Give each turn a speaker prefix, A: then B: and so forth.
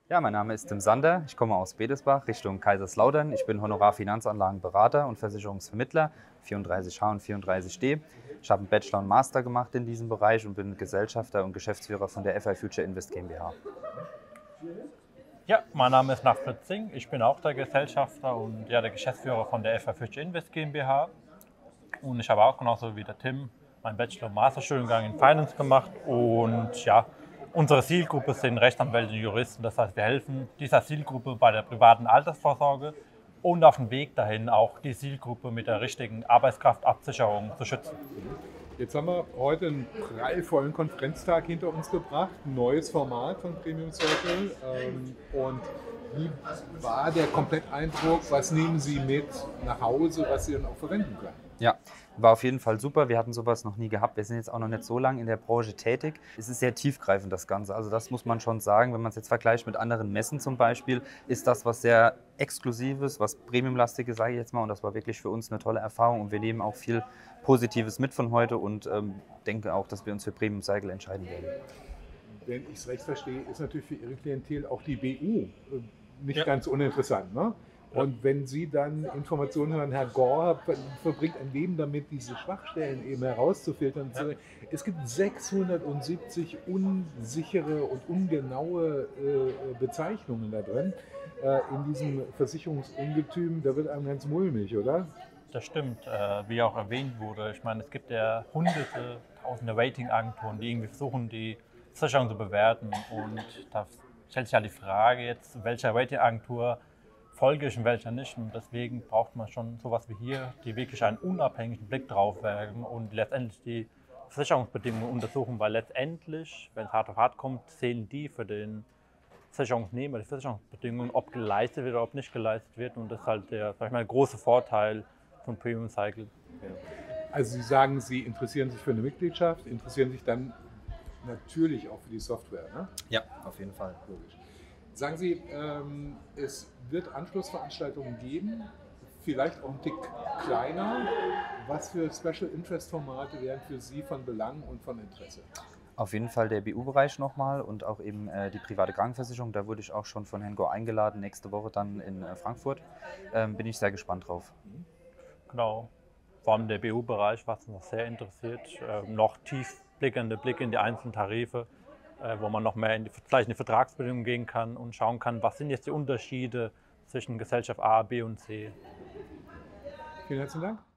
A: Ja, mein Name ist Tim Sander. Ich komme aus Bedesbach Richtung Kaiserslautern. Ich bin Honorarfinanzanlagenberater und Versicherungsvermittler, 34H und 34D. Ich habe einen Bachelor und Master gemacht in diesem Bereich und bin Gesellschafter und Geschäftsführer von der FI Future Invest GmbH.
B: Ja, mein Name ist Nachfritz Singh. Ich bin auch der Gesellschafter und der Geschäftsführer von der FI Future Invest GmbH. Und ich habe auch genauso wie der Tim meinen Bachelor- und Masterstudiengang in Finance gemacht. Und ja, unsere Zielgruppe sind Rechtsanwälte und Juristen. Das heißt, wir helfen dieser Zielgruppe bei der privaten Altersvorsorge und auf dem Weg dahin auch die Zielgruppe mit der richtigen Arbeitskraftabsicherung zu schützen.
C: Jetzt haben wir heute einen prallvollen Konferenztag hinter uns gebracht, ein neues Format von Premium Circle. Und wie war der Kompletteindruck? Was nehmen Sie mit nach Hause, was Sie dann auch verwenden können?
A: Ja, war auf jeden Fall super. Wir hatten sowas noch nie gehabt. Wir sind jetzt auch noch nicht so lange in der Branche tätig. Es ist sehr tiefgreifend, das Ganze. Also das muss man schon sagen. Wenn man es jetzt vergleicht mit anderen Messen zum Beispiel, ist das was sehr Exklusives, was Premiumlastiges, sage ich jetzt mal. Und das war wirklich für uns eine tolle Erfahrung. Und wir nehmen auch viel Positives mit von heute und denke auch, dass wir uns für Premium Cycle entscheiden werden.
C: Wenn ich es recht verstehe, ist natürlich für Ihre Klientel auch die BU nicht
B: Ja.
C: ganz uninteressant. Ne? Und wenn Sie dann Informationen hören, Herr Gore verbringt ein Leben damit, diese Schwachstellen eben herauszufiltern.
B: Ja.
C: Es gibt 670 unsichere und ungenaue Bezeichnungen da drin in diesem Versicherungsungetüm. Da wird einem ganz mulmig, oder?
B: Das stimmt, wie auch erwähnt wurde. Ich meine, es gibt ja hunderte, tausende Ratingagenturen, die irgendwie versuchen, die Versicherung zu bewerten. Und da stellt sich ja die Frage jetzt, welcher Ratingagentur folge ich und welcher nicht. Und deswegen braucht man schon sowas wie hier, die wirklich einen unabhängigen Blick drauf werfen und letztendlich die Versicherungsbedingungen untersuchen, weil letztendlich, wenn es hart auf hart kommt, sehen die für den Versicherungsnehmer die Versicherungsbedingungen, ob geleistet wird oder ob nicht geleistet wird. Und das ist halt der, sag ich mal, große Vorteil von Premium Cycle.
C: Ja. Also Sie sagen, Sie interessieren sich für eine Mitgliedschaft, interessieren sich dann natürlich auch für die Software, ne?
A: Ja, auf jeden Fall.
C: Logisch. Sagen Sie, es wird Anschlussveranstaltungen geben, vielleicht auch ein Tick kleiner. Was für Special Interest Formate wären für Sie von Belang und von Interesse?
A: Auf jeden Fall der BU-Bereich nochmal und auch eben die private Krankenversicherung. Da wurde ich auch schon von Herrn Gore eingeladen, nächste Woche dann in Frankfurt. Bin ich sehr gespannt drauf.
B: Genau, vor allem der BU-Bereich, was uns noch sehr interessiert, noch tiefblickende Blicke in die einzelnen Tarife, wo man noch mehr in die Vertragsbedingungen gehen kann und schauen kann, was sind jetzt die Unterschiede zwischen Gesellschaft A, B und C.
C: Vielen herzlichen Dank.